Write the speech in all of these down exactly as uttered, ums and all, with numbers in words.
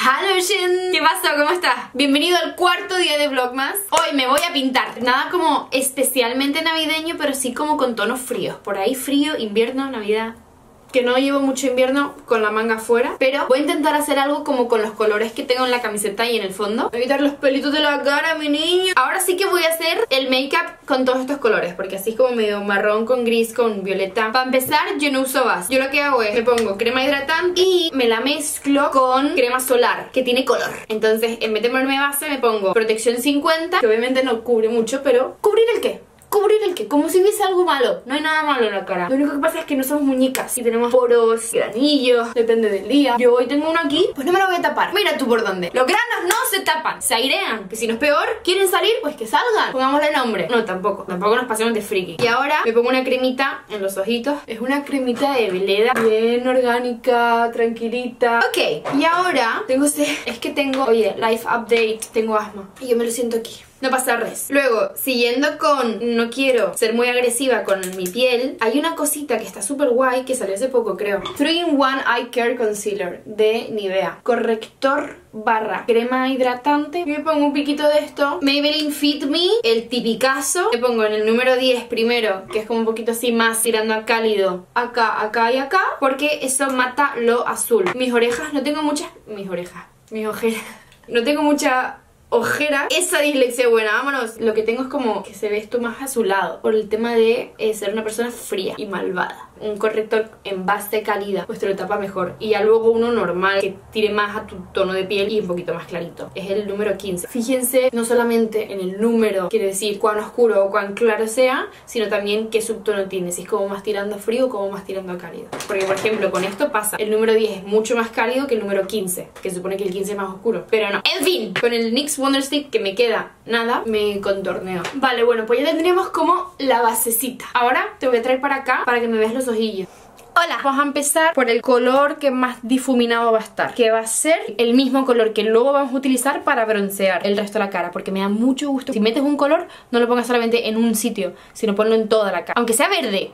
Hello Shin, ¿qué pasó? ¿Cómo estás? Bienvenido al cuarto día de Vlogmas. Hoy me voy a pintar. Nada como especialmente navideño, pero sí como con tonos fríos. Por ahí frío, invierno, navidad. Que no llevo mucho invierno con la manga afuera, pero voy a intentar hacer algo como con los colores que tengo en la camiseta y en el fondo. Voy a quitar los pelitos de la cara, mi niño. Ahora sí que voy a hacer el make-up con todos estos colores, porque así es como medio marrón con gris con violeta. Para empezar, yo no uso base. Yo lo que hago es, me pongo crema hidratante y me la mezclo con crema solar, que tiene color. Entonces, en vez de ponerme base, me pongo protección cincuenta, que obviamente no cubre mucho, pero ¿cubrir el qué? ¿Cubrir el qué? Como si hubiese algo malo. No hay nada malo en la cara. Lo único que pasa es que no somos muñecas y tenemos poros, granillos, depende del día. Yo hoy tengo uno aquí, pues no me lo voy a tapar. Mira tú por dónde. Los granos no se tapan, se airean. Que si no es peor, quieren salir, pues que salgan. Pongámosle nombre. No, tampoco. Tampoco nos pasemos de friki. Y ahora me pongo una cremita en los ojitos. Es una cremita de Veleda, bien orgánica, tranquilita. Ok, y ahora tengo este... Es que tengo... Oye, life update. Tengo asma. Y yo me lo siento aquí. No pasa res. Luego, siguiendo con no quiero ser muy agresiva con mi piel, hay una cosita que está súper guay que salió hace poco, creo. three in one Eye Care Concealer de Nivea. Corrector barra crema hidratante. Me pongo un piquito de esto. Maybelline Fit Me, el tipicazo. Me pongo en el número diez primero, que es como un poquito así más tirando a cálido. Acá, acá y acá, porque eso mata lo azul. Mis orejas, no tengo muchas... Mis orejas. Mis ojeras. No tengo mucha... ojera, esa dislexia buena, vámonos. Lo que tengo es como que se ve esto más azulado por el tema de eh, ser una persona fría y malvada. Un corrector en base calidad pues te lo tapa mejor, y ya luego uno normal que tire más a tu tono de piel y un poquito más clarito. Es el número quince. Fíjense no solamente en el número, quiere decir cuán oscuro o cuán claro sea, sino también qué subtono tiene, si es como más tirando a frío o como más tirando a cálido. Porque por ejemplo con esto pasa, el número diez es mucho más cálido que el número quince, que se supone que el quince es más oscuro, pero no. En fin, con el NYX Wonder Stick que me queda nada, me contorneo. Vale, bueno, pues ya tendríamos como la basecita. Ahora te voy a traer para acá para que me veas los ojillos. Hola, vamos a empezar por el color que más difuminado va a estar, que va a ser el mismo color que luego vamos a utilizar para broncear el resto de la cara, porque me da mucho gusto. Si metes un color, no lo pongas solamente en un sitio, sino ponlo en toda la cara, aunque sea verde.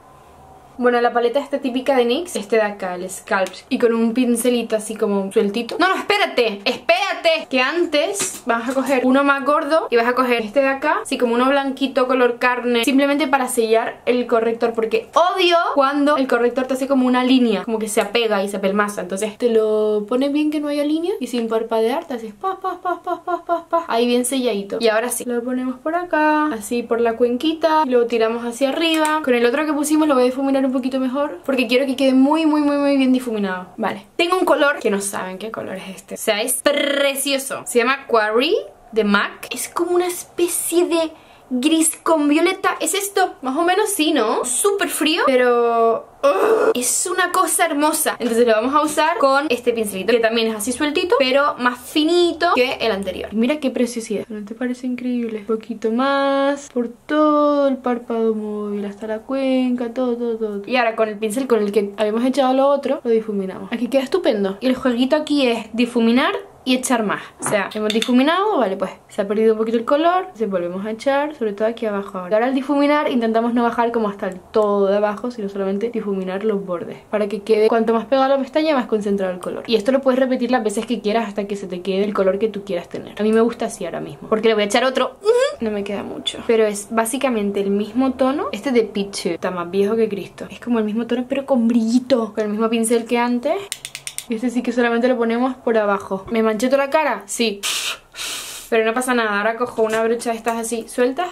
Bueno, la paleta esta típica de NYX, este de acá, el Scalp, y con un pincelito así como sueltito. No, no, espérate, espérate, que antes vas a coger uno más gordo y vas a coger este de acá, así como uno blanquito color carne, simplemente para sellar el corrector, porque odio cuando el corrector te hace como una línea, como que se apega y se apelmaza. Entonces te lo pones bien que no haya línea y sin parpadear te haces pa, pa, pa, pa, pa, pa, pa, ahí bien selladito. Y ahora sí, lo ponemos por acá, así por la cuenquita, y lo tiramos hacia arriba. Con el otro que pusimos lo voy a difuminar un poquito mejor, porque quiero que quede muy muy muy muy bien difuminado. Vale, tengo un color que no saben qué color es este, o sea, es precioso. Se llama Quarry de MAC. Es como una especie de gris con violeta. ¿Es esto? Más o menos sí, ¿no? Súper frío, pero... ¡ugh! Es una cosa hermosa. Entonces lo vamos a usar con este pincelito, que también es así sueltito, pero más finito que el anterior. Mira qué preciosidad. ¿No te parece increíble? Un poquito más por todo el párpado móvil, hasta la cuenca, todo, todo, todo. Y ahora con el pincel con el que habíamos echado lo otro, lo difuminamos. Aquí queda estupendo. Y el jueguito aquí es difuminar y echar más. O sea, hemos difuminado, vale, pues se ha perdido un poquito el color, entonces volvemos a echar, sobre todo aquí abajo. Ahora al difuminar intentamos no bajar como hasta el todo de abajo, sino solamente difuminar los bordes, para que quede cuanto más pegado a la pestaña, más concentrado el color. Y esto lo puedes repetir las veces que quieras hasta que se te quede el color que tú quieras tener. A mí me gusta así ahora mismo, porque le voy a echar otro. No me queda mucho, pero es básicamente el mismo tono. Este de Peach está más viejo que Cristo. Es como el mismo tono pero con brillito, con el mismo pincel que antes. Y este sí que solamente lo ponemos por abajo. ¿Me manché toda la cara? Sí. Pero no pasa nada. Ahora cojo una brocha de estas así sueltas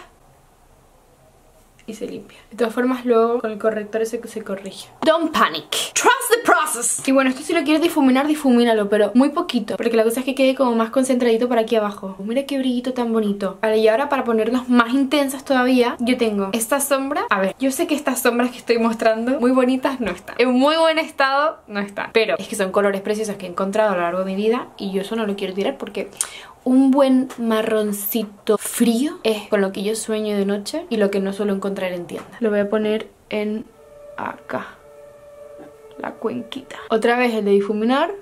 y se limpia. De todas formas luego con el corrector ese que se corrige. Don't panic, trust the process. Y bueno, esto si lo quieres difuminar, difumínalo, pero muy poquito, porque la cosa es que quede como más concentradito para aquí abajo. Mira qué brillito tan bonito. Vale, y ahora para ponernos más intensas todavía, yo tengo esta sombra. A ver, yo sé que estas sombras que estoy mostrando muy bonitas no están, en muy buen estado no están, pero es que son colores preciosos que he encontrado a lo largo de mi vida y yo eso no lo quiero tirar, porque un buen marroncito frío es con lo que yo sueño de noche y lo que no suelo encontrar en tienda. Lo voy a poner en acá, la cuenquita. Otra vez el de difuminar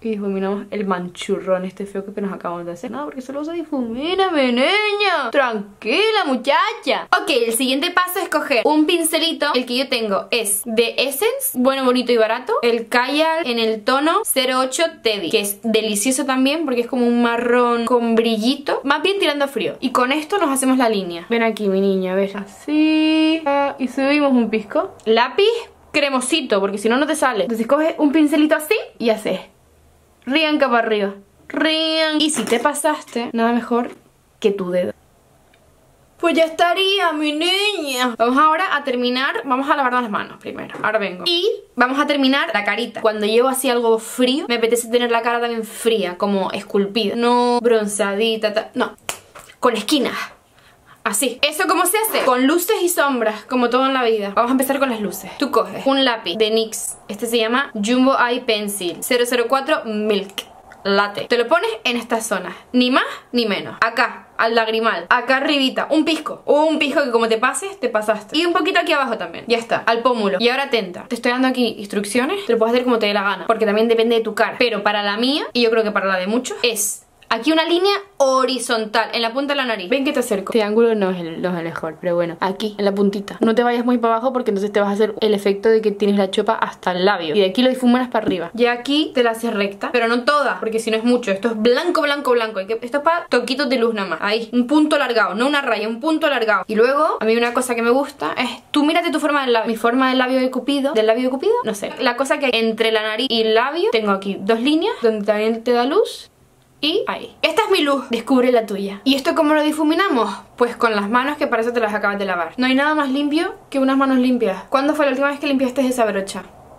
y difuminamos el manchurrón este feo que nos acabamos de hacer. No, porque solo se difumina, mi niña. Tranquila, muchacha. Ok, el siguiente paso es coger un pincelito. El que yo tengo es de Essence, bueno, bonito y barato. El Kajal en el tono cero ocho Teddy, que es delicioso también porque es como un marrón con brillito, más bien tirando a frío. Y con esto nos hacemos la línea. Ven aquí, mi niña, a ver. Así. Ah, y subimos un pisco. Lápiz cremosito, porque si no, no te sale. Entonces coges un pincelito así y haces rianca para arriba. Rian. Y si te pasaste, nada mejor que tu dedo. Pues ya estaría, mi niña. Vamos ahora a terminar. Vamos a lavarnos las manos primero. Ahora vengo. Y vamos a terminar la carita. Cuando llevo así algo frío, me apetece tener la cara también fría, como esculpida. No bronzadita, ta... no. Con esquinas. Así. ¿Eso cómo se hace? Con luces y sombras, como todo en la vida. Vamos a empezar con las luces. Tú coges un lápiz de NYX. Este se llama Jumbo Eye Pencil cero cero cuatro Milk Latte. Te lo pones en estas zonas. Ni más ni menos. Acá, al lagrimal. Acá arribita. Un pisco. Un pisco que como te pases, te pasaste. Y un poquito aquí abajo también. Ya está. Al pómulo. Y ahora atenta. Te estoy dando aquí instrucciones. Te lo puedes hacer como te dé la gana. Porque también depende de tu cara. Pero para la mía, y yo creo que para la de muchos, es... aquí una línea horizontal en la punta de la nariz. Ven que te acerco. Este ángulo no es, el, no es el mejor, pero bueno, aquí, en la puntita. No te vayas muy para abajo porque entonces te vas a hacer el efecto de que tienes la chopa hasta el labio. Y de aquí lo difuminas para arriba. Y aquí te la haces recta, pero no toda, porque si no es mucho. Esto es blanco, blanco, blanco. Esto es para toquitos de luz nada más. Ahí, un punto alargado, no una raya, un punto alargado. Y luego, a mí una cosa que me gusta es, tú mírate tu forma del labio. Mi forma del labio de Cupido. ¿Del labio de Cupido? No sé. La cosa que hay entre la nariz y el labio, tengo aquí dos líneas donde también te da luz. Y ahí. Esta es mi luz. Descubre la tuya. ¿Y esto cómo lo difuminamos? Pues con las manos, que para eso te las acabas de lavar. No hay nada más limpio que unas manos limpias. ¿Cuándo fue la última vez que limpiaste esa brocha?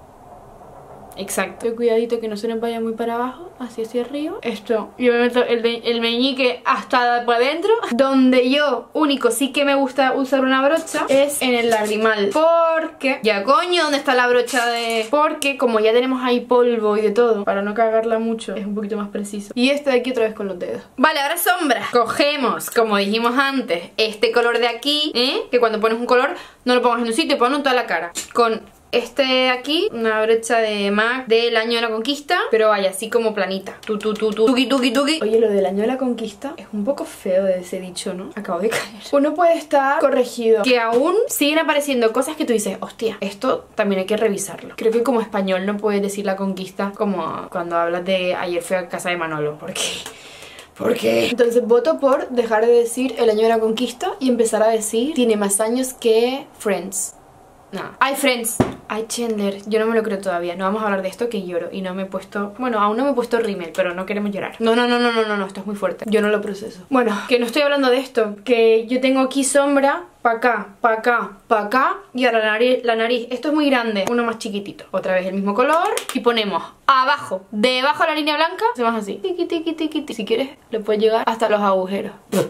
Exacto. Cuidadito que no se nos vaya muy para abajo, así hacia arriba. Esto, yo me meto el, el meñique hasta para adentro. Donde yo, único, sí que me gusta usar una brocha es en el lagrimal. Porque, ya coño, ¿dónde está la brocha de...? Porque como ya tenemos ahí polvo y de todo, para no cagarla mucho, es un poquito más preciso. Y este de aquí otra vez con los dedos. Vale, ahora sombra. Cogemos, como dijimos antes, este color de aquí, ¿eh? Que cuando pones un color, no lo pongas en un sitio, ponlo en toda la cara. Con... este de aquí, una brocha de MAC del año de la conquista, pero vaya, así como planita. Tu, tu, tu, tu, tuki, tuki, tuki. Oye, lo del año de la conquista es un poco feo de ese dicho, ¿no? Acabo de caer. Uno puede estar corregido. Que aún siguen apareciendo cosas que tú dices, hostia, esto también hay que revisarlo. Creo que como español no puedes decir la conquista como cuando hablas de ayer fui a casa de Manolo, porque... ¿por qué? Entonces voto por dejar de decir el año de la conquista y empezar a decir tiene más años que Friends. No. Ay, Friends. Ay, Chandler. Yo no me lo creo todavía. No vamos a hablar de esto, que lloro. Y no me he puesto... bueno, aún no me he puesto rímel, pero no queremos llorar. No, no, no, no, no, no, no. Esto es muy fuerte. Yo no lo proceso. Bueno, que no estoy hablando de esto. Que yo tengo aquí sombra para acá, para acá, para acá. Y ahora la nariz, la nariz. Esto es muy grande. Uno más chiquitito. Otra vez el mismo color. Y ponemos abajo, debajo de la línea blanca. Hacemos así. Tiqui, tiqui, tiqui, tiqui. Si quieres, le puedes llegar hasta los agujeros.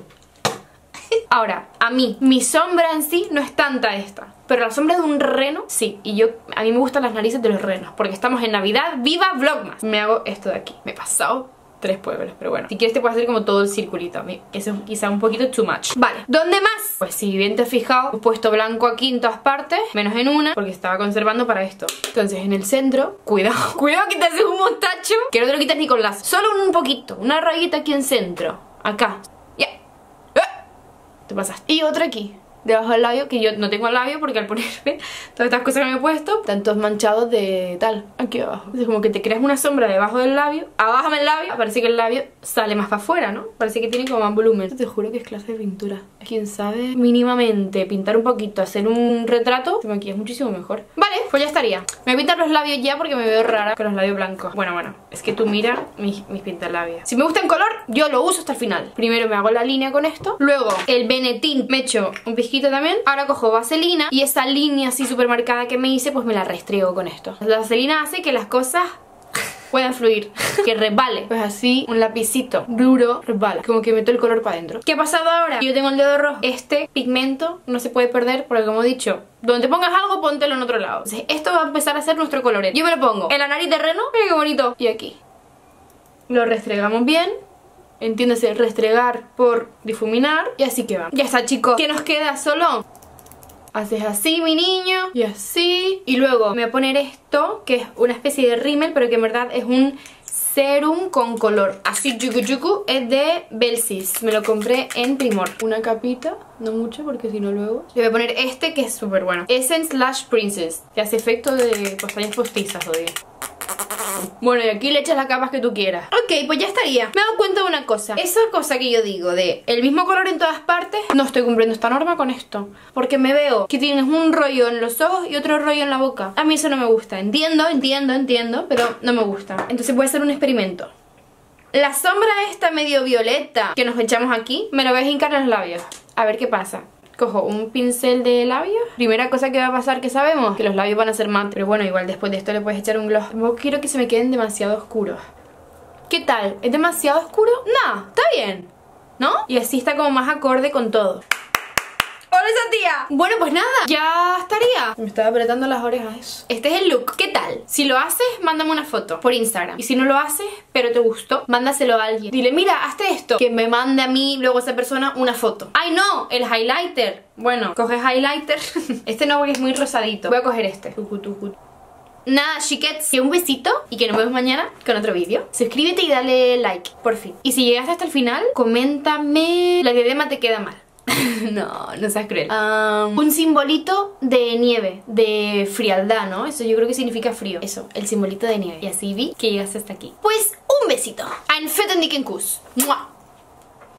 Ahora, a mí, mi sombra en sí no es tanta esta. Pero la sombra de un reno, sí. Y yo, a mí me gustan las narices de los renos, porque estamos en Navidad. ¡Viva Vlogmas! Me hago esto de aquí. Me he pasado tres pueblos, pero bueno. Si quieres te puedes hacer como todo el circulito. A mí eso es quizá un poquito too much. Vale, ¿dónde más? Pues si bien te has fijado, he puesto blanco aquí en todas partes, menos en una, porque estaba conservando para esto. Entonces en el centro, cuidado, cuidado que te haces un mostacho, que no te lo quitas ni con lazo. Solo un poquito, una rayita aquí en centro. Acá. Ya. Yeah. Te pasaste. Y otra aquí, debajo del labio, que yo no tengo el labio porque al ponerme todas estas cosas que me he puesto, tantos manchados de tal, aquí abajo. Entonces como que te creas una sombra debajo del labio, abajo del labio, parece que el labio sale más para afuera, ¿no? Parece que tiene como más volumen. Te juro que es clase de pintura. Quien sabe mínimamente pintar un poquito, hacer un retrato, se maquilla muchísimo mejor. Vale, pues ya estaría. Me voy a pintar los labios ya porque me veo rara con los labios blancos. Bueno, bueno, es que tú mira mis, mis pintalabios. Si me gusta en color, yo lo uso hasta el final. Primero me hago la línea con esto, luego el Benetint me echo un pizquito también. Ahora cojo vaselina y esa línea así súper marcada que me hice, pues me la restriego con esto. La vaselina hace que las cosas puedan fluir, que resbale. Pues así, un lapicito duro resbala, como que meto el color para adentro. ¿Qué ha pasado ahora? Yo tengo el dedo rojo. Este pigmento no se puede perder porque, como he dicho, donde pongas algo, póntelo en otro lado. Entonces esto va a empezar a ser nuestro colorete. Yo me lo pongo en la nariz de reno, mira qué bonito, y aquí. Lo restregamos bien. Entiéndase, restregar por difuminar. Y así que va. Ya está, chicos. ¿Qué nos queda? Solo haces así, mi niño, y así. Y luego me voy a poner esto, que es una especie de rímel, pero que en verdad es un serum con color así yucu yucu, es de Belsis. Me lo compré en Primor. Una capita, no mucho porque si no luego. Le voy a poner este que es súper bueno. Essence Lash Princess, que hace efecto de pestañas postizas, odio. Bueno, y aquí le echas las capas que tú quieras. Ok, pues ya estaría. Me he dado cuenta de una cosa. Esa cosa que yo digo de el mismo color en todas partes, no estoy cumpliendo esta norma con esto. Porque me veo que tienes un rollo en los ojos y otro rollo en la boca. A mí eso no me gusta. Entiendo, entiendo, entiendo, pero no me gusta. Entonces voy a hacer un experimento. La sombra esta medio violeta que nos echamos aquí, me lo voy a hincar en los labios. A ver qué pasa. Cojo un pincel de labios. Primera cosa que va a pasar que sabemos, que los labios van a ser mate. Pero bueno, igual después de esto le puedes echar un gloss. No quiero que se me queden demasiado oscuros. ¿Qué tal? ¿Es demasiado oscuro? No, está bien, ¿no? Y así está como más acorde con todo. ¡Hola, esa tía! Bueno, pues nada, ya estaría. Me estaba apretando las orejas. Este es el look. ¿Qué tal? Si lo haces, mándame una foto por Instagram. Y si no lo haces, pero te gustó, mándaselo a alguien. Dile, mira, hazte esto. Que me mande a mí, luego esa persona, una foto. ¡Ay, no! El highlighter. Bueno, coges highlighter. Este no, porque es muy rosadito. Voy a coger este. Tucu, tucu. Nada, chiquets, que un besito y que nos vemos mañana con otro vídeo. Suscríbete y dale like, por fin. Y si llegaste hasta el final, coméntame. La diadema te queda mal. No, no seas cruel. um, Un simbolito de nieve, de frialdad, ¿no? Eso yo creo que significa frío. Eso, el simbolito de nieve. Y así vi que llegaste hasta aquí. Pues un besito. Ein fetten dicken Kuss. ¡Mua!